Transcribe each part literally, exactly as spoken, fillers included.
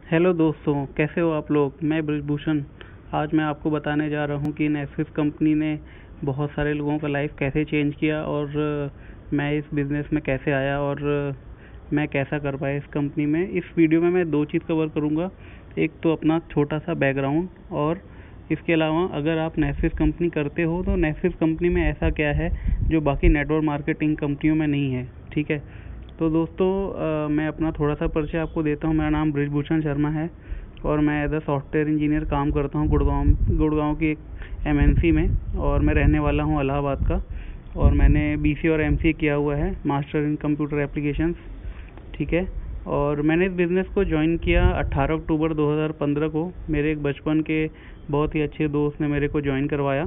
Hello दोस्तों, कैसे हो आप लोग। मैं ब्रिजभूषण। आज मैं आपको बताने जा रहा हूँ कि नेस्विस कंपनी ने बहुत सारे लोगों का लाइफ कैसे चेंज किया और अ, मैं इस बिज़नेस में कैसे आया और अ, मैं कैसा कर पाया इस कंपनी में। इस वीडियो में मैं दो चीज़ कवर करूँगा। एक तो अपना छोटा सा बैकग्राउंड, और इसके अलावा अगर आप नेस्विस कंपनी करते हो तो नेस्विस कंपनी में ऐसा क्या है जो बाकी नेटवर्क मार्केटिंग कंपनियों में नहीं है। ठीक है, तो दोस्तों अ, मैं अपना थोड़ा सा परिचय आपको देता हूँ। मेरा नाम ब्रिजभूषण शर्मा है और मैं एज अ सॉफ्टवेयर इंजीनियर काम करता हूँ गुड़गांव गुड़गांव की एक एमएनसी में, और मैं रहने वाला हूँ इलाहाबाद का। और मैंने बीसीए और एमसीए किया हुआ है, मास्टर इन कंप्यूटर एप्लीकेशंस। ठीक है, और मैंने इस बिज़नेस को ज्वाइन किया अट्ठारह अक्टूबर दो हज़ार पंद्रह को। मेरे एक बचपन के बहुत ही अच्छे दोस्त ने मेरे को ज्वाइन करवाया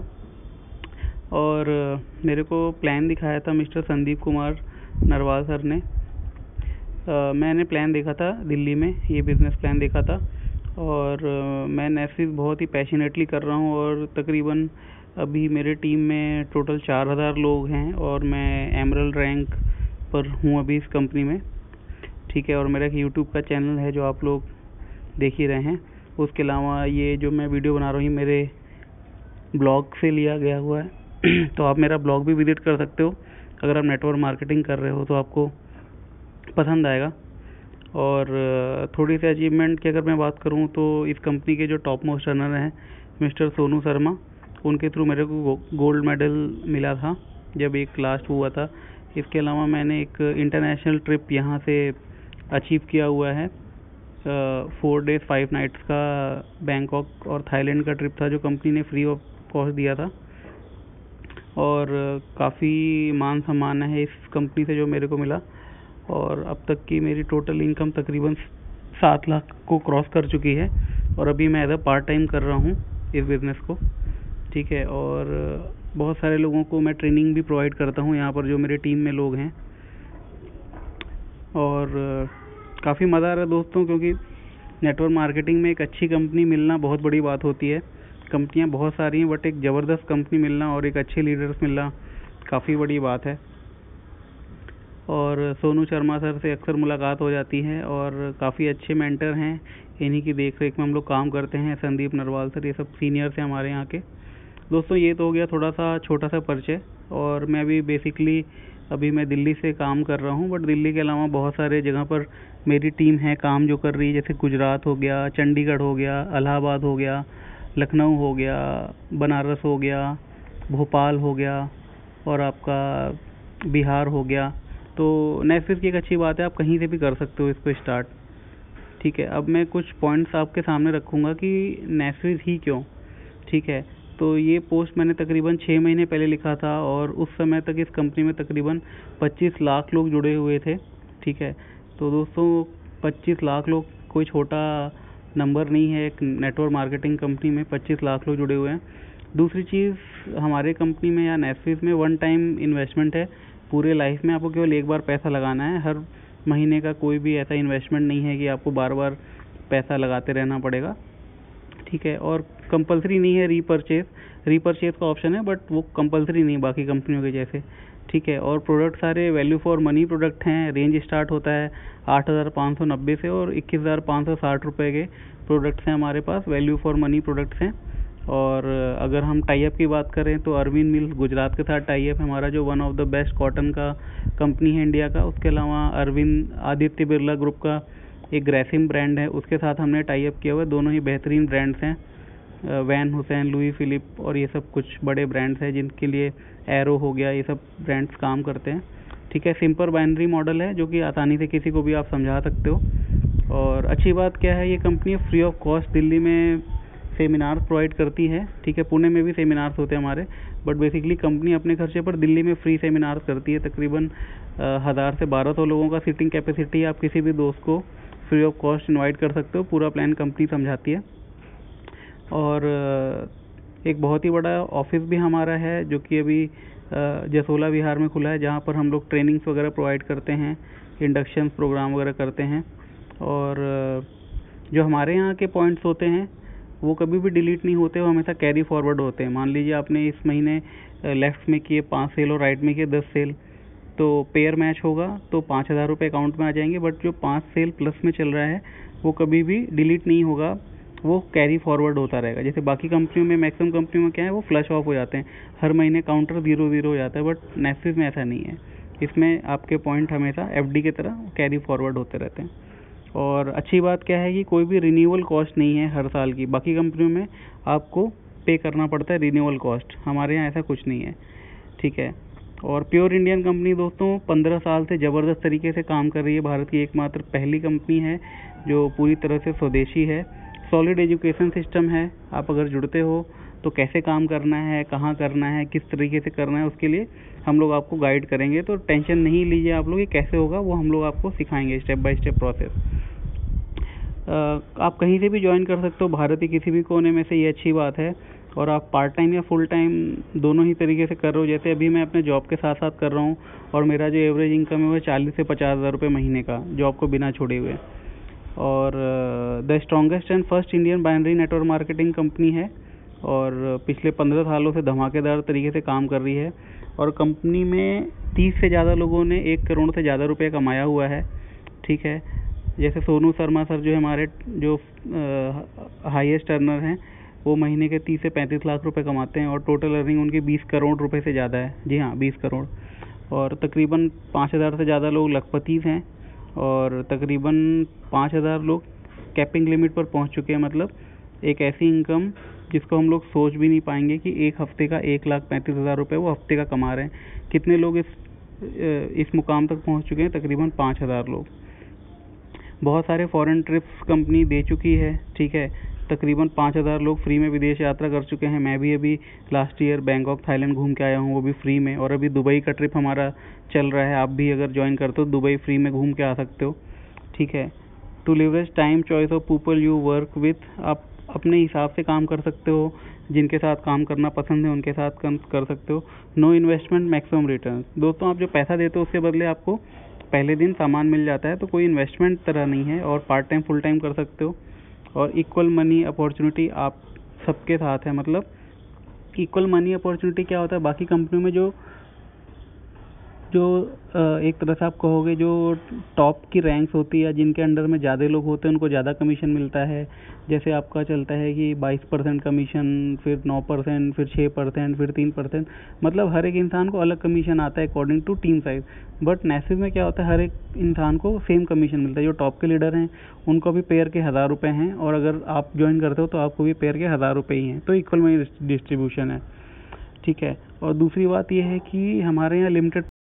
और अ, मेरे को प्लान दिखाया था मिस्टर संदीप कुमार नरवाल सर ने। अ, मैंने प्लान देखा था दिल्ली में, ये बिज़नेस प्लान देखा था, और अ, मैं नेस्विस बहुत ही पैशनेटली कर रहा हूँ। और तकरीबन अभी मेरे टीम में टोटल चार हज़ार लोग हैं और मैं एमरल्ड रैंक पर हूँ अभी इस कंपनी में। ठीक है, और मेरा एक यूट्यूब का चैनल है जो आप लोग देख ही रहे हैं। उसके अलावा ये जो मैं वीडियो बना रहा हूँ ये मेरे ब्लॉग से लिया गया हुआ है तो आप मेरा ब्लॉग भी विजिट कर सकते हो। अगर आप नेटवर्क मार्केटिंग कर रहे हो तो आपको पसंद आएगा। और अ, थोड़ी सी अचीवमेंट की अगर मैं बात करूं तो इस कंपनी के जो टॉप मोस्ट रनर हैं मिस्टर सोनू शर्मा, उनके थ्रू मेरे को गो, गोल्ड मेडल मिला था जब एक लास्ट हुआ था। इसके अलावा मैंने एक इंटरनेशनल ट्रिप यहाँ से अचीव किया हुआ है। फोर डेज फाइव नाइट्स का बैंकॉक और थाईलैंड का ट्रिप था जो कंपनी ने फ्री ऑफ कॉस्ट दिया था। और काफ़ी मान सम्मान है इस कंपनी से जो मेरे को मिला। और अब तक की मेरी टोटल इनकम तकरीबन सात लाख को क्रॉस कर चुकी है। और अभी मैं एज अ पार्ट टाइम कर रहा हूँ इस बिज़नेस को। ठीक है, और बहुत सारे लोगों को मैं ट्रेनिंग भी प्रोवाइड करता हूँ यहाँ पर जो मेरे टीम में लोग हैं। और काफ़ी मज़ा आ रहा है दोस्तों, क्योंकि नेटवर्क मार्केटिंग में एक अच्छी कंपनी मिलना बहुत बड़ी बात होती है। कंपनियाँ बहुत सारी हैं बट एक ज़बरदस्त कंपनी मिलना और एक अच्छे लीडर्स मिलना काफ़ी बड़ी बात है। और सोनू शर्मा सर से अक्सर मुलाकात हो जाती है और काफ़ी अच्छे मेंटर हैं, इन्हीं की देख रेख में हम लोग काम करते हैं। संदीप नरवाल सर, ये सब सीनियर्स हैं हमारे यहाँ के। दोस्तों ये तो हो गया थोड़ा सा छोटा सा परिचय। और मैं भी बेसिकली अभी मैं दिल्ली से काम कर रहा हूँ, बट दिल्ली के अलावा बहुत सारे जगह पर मेरी टीम है काम जो कर रही है, जैसे गुजरात हो गया, चंडीगढ़ हो गया, इलाहाबाद हो गया, लखनऊ हो गया, बनारस हो गया, भोपाल हो गया, और आपका बिहार हो गया। तो नेस्विस की एक अच्छी बात है, आप कहीं से भी कर सकते हो इसको स्टार्ट। ठीक है, अब मैं कुछ पॉइंट्स आपके सामने रखूँगा कि नेस्विस ही क्यों। ठीक है, तो ये पोस्ट मैंने तकरीबन छः महीने पहले लिखा था और उस समय तक इस कंपनी में तकरीबन पच्चीस लाख लोग जुड़े हुए थे। ठीक है, तो दोस्तों पच्चीस लाख लोग कोई छोटा नंबर नहीं है। एक नेटवर्क मार्केटिंग कंपनी में पच्चीस लाख लोग जुड़े हुए हैं। दूसरी चीज़, हमारे कंपनी में या नेस्विस में वन टाइम इन्वेस्टमेंट है। पूरे लाइफ में आपको केवल एक बार पैसा लगाना है। हर महीने का कोई भी ऐसा इन्वेस्टमेंट नहीं है कि आपको बार बार पैसा लगाते रहना पड़ेगा। ठीक है, और कंपलसरी नहीं है रीपरचेज। रीपरचेज का ऑप्शन है बट वो कंपलसरी नहीं बाकी कंपनियों के जैसे। ठीक है, और प्रोडक्ट सारे वैल्यू फॉर मनी प्रोडक्ट हैं। रेंज स्टार्ट होता है आठ हज़ार पाँच सौ नब्बे से और इक्कीस हज़ार पाँच सौ साठ रुपये के प्रोडक्ट्स हैं हमारे पास, वैल्यू फॉर मनी प्रोडक्ट्स हैं। और अगर हम टाई अप की बात करें तो अरविंद मिल गुजरात के साथ टाई अप है हमारा, जो one of the best cotton का कंपनी है इंडिया का। उसके अलावा अरविंद आदित्य बिरला ग्रुप का एक ग्रेसिम ब्रांड है, उसके साथ हमने टाई अप किया हुआ है। दोनों ही बेहतरीन ब्रांड्स हैं, वैन हुसैन, लुई फिलिप, और ये सब कुछ बड़े ब्रांड्स हैं जिनके लिए एरो हो गया, ये सब ब्रांड्स काम करते हैं। ठीक है, सिंपल बाइनरी मॉडल है जो कि आसानी से किसी को भी आप समझा सकते हो। और अच्छी बात क्या है, ये company free of cost Delhi में सेमिनार्स प्रोवाइड करती है। ठीक है, पुणे में भी सेमिनार्स होते हैं हमारे, बट बेसिकली कंपनी अपने खर्चे पर दिल्ली में फ्री सेमिनार्स करती है। तकरीबन हज़ार से बारह सौ लोगों का सीटिंग कैपेसिटी है। आप किसी भी दोस्त को फ्री ऑफ कॉस्ट इनवाइट कर सकते हो, पूरा प्लान कंपनी समझाती है। और एक बहुत ही बड़ा ऑफिस भी हमारा है जो कि अभी जसोला बिहार में खुला है, जहाँ पर हम लोग ट्रेनिंग्स वगैरह प्रोवाइड करते हैं, इंडक्शन प्रोग्राम वगैरह करते हैं। और जो हमारे यहाँ के पॉइंट्स होते हैं वो कभी भी डिलीट नहीं होते, वो हमेशा कैरी फॉरवर्ड होते हैं। मान लीजिए आपने इस महीने लेफ्ट में किए पाँच सेल और राइट में किए दस सेल, तो पेयर मैच होगा तो पाँच हज़ार रुपये अकाउंट में आ जाएंगे। बट जो पाँच सेल प्लस में चल रहा है वो कभी भी डिलीट नहीं होगा, वो कैरी फॉरवर्ड होता रहेगा। जैसे बाकी कंपनियों में, मैक्सिमम कंपनियों में क्या है, वो फ्लश ऑफ हो जाते हैं, हर महीने काउंटर ज़ीरो ज़ीरो हो जाता है, बट नेस्विस में ऐसा नहीं है। इसमें आपके पॉइंट हमेशा एफडी की तरह कैरी फॉरवर्ड होते रहते हैं। और अच्छी बात क्या है कि कोई भी रिन्यूअल कॉस्ट नहीं है हर साल की। बाकी कंपनियों में आपको पे करना पड़ता है रिन्यूअल कॉस्ट, हमारे यहाँ ऐसा कुछ नहीं है, ठीक है। और प्योर इंडियन कंपनी दोस्तों पंद्रह साल से ज़बरदस्त तरीके से काम कर रही है। भारत की एकमात्र पहली कंपनी है जो पूरी तरह से स्वदेशी है। सॉलिड एजुकेशन सिस्टम है, आप अगर जुड़ते हो तो कैसे काम करना है, कहाँ करना है, किस तरीके से करना है, उसके लिए हम लोग आपको गाइड करेंगे। तो टेंशन नहीं लीजिए आप लोग, ये कैसे होगा वो हम लोग आपको सिखाएंगे स्टेप बाय स्टेप प्रोसेस। आप कहीं से भी ज्वाइन कर सकते हो, भारत के किसी भी कोने में से, ये अच्छी बात है। और आप पार्ट टाइम या फुल टाइम दोनों ही तरीके से कर रहे हो। जैसे अभी मैं अपने जॉब के साथ साथ कर रहा हूँ और मेरा जो एवरेज इनकम है वो चालीस से पचास हज़ार रुपये महीने का, जॉब को बिना छोड़े हुए। और the strongest and first Indian binary network marketing company है और पिछले पंद्रह सालों से धमाकेदार तरीके से काम कर रही है। और कंपनी में तीस से ज़्यादा लोगों ने एक करोड़ से ज़्यादा रुपये कमाया हुआ है, ठीक है। जैसे सोनू शर्मा सर जो हमारे जो हाईएस्ट अर्नर हैं, वो महीने के तीस से पैंतीस लाख रुपए कमाते हैं और टोटल अर्निंग उनकी बीस करोड़ रुपए से ज़्यादा है। जी हाँ, बीस करोड़। और तकरीबन पाँच हज़ार से ज़्यादा लोग लखपति हैं और तकरीबन पाँच हज़ार लोग कैपिंग लिमिट पर पहुंच चुके हैं। मतलब एक ऐसी इनकम जिसको हम लोग सोच भी नहीं पाएंगे कि एक हफ्ते का एक लाख पैंतीस हज़ार रुपये वो हफ्ते का कमा रहे हैं। कितने लोग इस इस मुकाम तक पहुंच चुके हैं? तकरीबन पाँच हज़ार लोग। बहुत सारे फॉरेन ट्रिप्स कंपनी दे चुकी है, ठीक है। तकरीबन पाँच हज़ार लोग फ्री में विदेश यात्रा कर चुके हैं। मैं भी अभी लास्ट ईयर बैंकॉक थाईलैंड घूम के आया हूँ, वो भी फ्री में। और अभी दुबई का ट्रिप हमारा चल रहा है, आप भी अगर ज्वाइन करते हो दुबई फ्री में घूम के आ सकते हो, ठीक है। To leverage time choice of people you work with, आप अपने हिसाब से काम कर सकते हो, जिनके साथ काम करना पसंद है उनके साथ काम कर सकते हो। No investment maximum return. दोस्तों आप जो पैसा देते हो उसके बदले आपको पहले दिन सामान मिल जाता है, तो कोई इन्वेस्टमेंट तरह नहीं है। और पार्ट टाइम फुल टाइम कर सकते हो। और इक्वल मनी अपॉर्चुनिटी आप सबके साथ है। मतलब इक्वल मनी अपॉर्चुनिटी क्या होता है, बाकी कंपनियों में जो जो एक तरह से आप कहोगे जो टॉप की रैंक्स होती है, जिनके अंडर में ज़्यादा लोग होते हैं उनको ज़्यादा कमीशन मिलता है। जैसे आपका चलता है कि बाईस परसेंट कमीशन, फिर नौ परसेंट, फिर छः परसेंट, फिर तीन परसेंट। मतलब हर एक इंसान को अलग कमीशन आता है according to team size. But नेस्विस में क्या होता है, हर एक इंसान को सेम कमीशन मिलता है। जो टॉप के लीडर हैं उनको भी पेयर के हज़ार रुपये हैं, और अगर आप ज्वाइन करते हो तो आपको भी पेयर के हज़ार रुपये ही हैं। तो इक्वल मनी डिस्ट्रीब्यूशन है, ठीक है। और दूसरी बात यह है कि हमारे यहाँ लिमिटेड